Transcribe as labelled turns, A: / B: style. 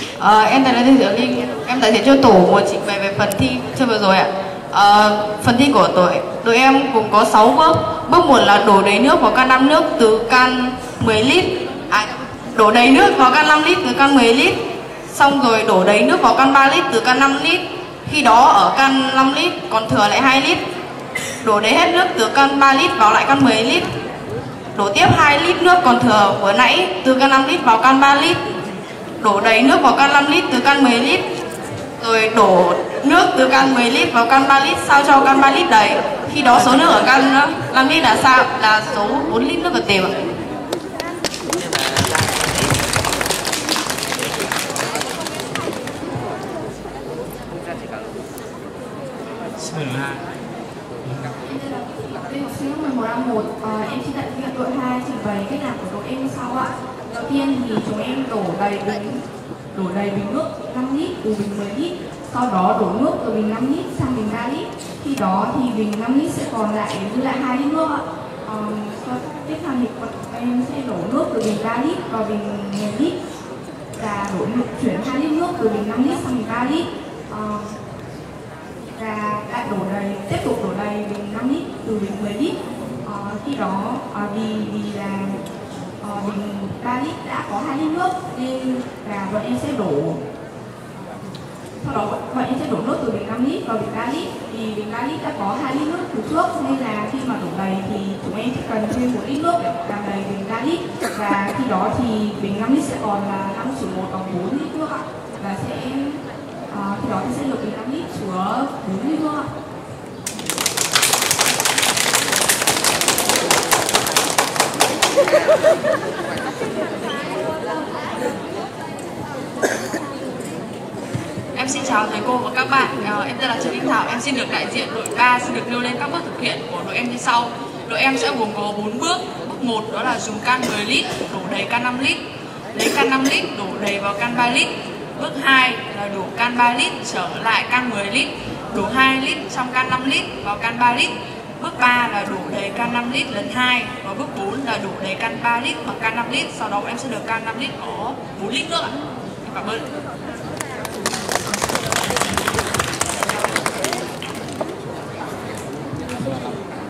A: Em tên là Lê Diệu Linh. Em đại diện cho tổ muốn trình bày về phần thi chưa vừa rồi ạ. Phần thi của đội em cũng có 6 bước. Bước 1 là đổ đầy nước vào can 5 nước từ can 10 lít. Đổ đầy nước vào can 5 lít từ can 10 lít. Xong rồi đổ đầy nước vào can 3 lít từ can 5 lít. Khi đó ở can 5 lít còn thừa lại 2 lít. Đổ đầy hết nước từ can 3 lít vào lại can 10 lít. Đổ tiếp 2 lít nước còn thừa vừa nãy từ can 5 lít vào can 3 lít. Đổ đầy nước vào can 5 lít từ can 10 lít. Rồi đổ nước từ can 10 lít vào can 3 lít sao cho can 3 lít đầy. Khi đó số nước ở can 5 lít là sao? Là số 4 lít nước vật tiềm ạ.
B: Học sinh lớp 11A1, em xin đại diện đội 2 trình bày cách làm của đội em như sau ạ. Đầu tiên thì chúng em đổ đầy bình nước 5 lít từ bình 10 lít, sau đó đổ nước từ bình 5 lít sang bình 3 lít. Khi đó thì bình 5 lít sẽ còn lại dư lại 2 lít nước ạ. Tiếp theo thì em sẽ đổ nước từ bình 3 lít vào bình 10 lít và chuyển 2 lít nước từ bình 5 lít sang bình 3 lít. Và lại tiếp tục đổ đầy bình 5 lít từ bình 10 lít. Khi đó vì là bình 3 lít đã có 2 lít nước nên là bọn em sẽ đổ nước từ bình 5 lít vào bình 3 lít. Vì bình 3 lít đã có 2 lít nước từ trước nên là khi mà đổ đầy thì chúng em chỉ cần thêm 1 lít nước để làm đầy bình 3 lít. Và khi đó thì bình 5 lít sẽ còn là 5/1 bằng 4 lít nước ạ. Và khi đó thì sẽ được bình 5 lít chứa 4 lít nước ạ.
A: Em xin chào thầy cô và các bạn. Em tên là Trần Linh Thảo. Em xin được đại diện đội 3 xin được nêu lên các bước thực hiện của đội em như sau. Đội em sẽ gồm có 4 bước. Bước 1 đó là dùng can 10 lít đổ đầy can 5 lít. Lấy can 5 lít đổ đầy vào can 3 lít. Bước 2 là đổ can 3 lít trở lại can 10 lít. Đổ 2 lít trong can 5 lít vào can 3 lít. Bước 3 là đổ đầy can 5 lít lần 2. Và bước 4 là đổ đầy can 3 lít bằng can 5 lít. Sau đó em sẽ được can 5 lít có 4 lít nước ạ. Em cảm ơn.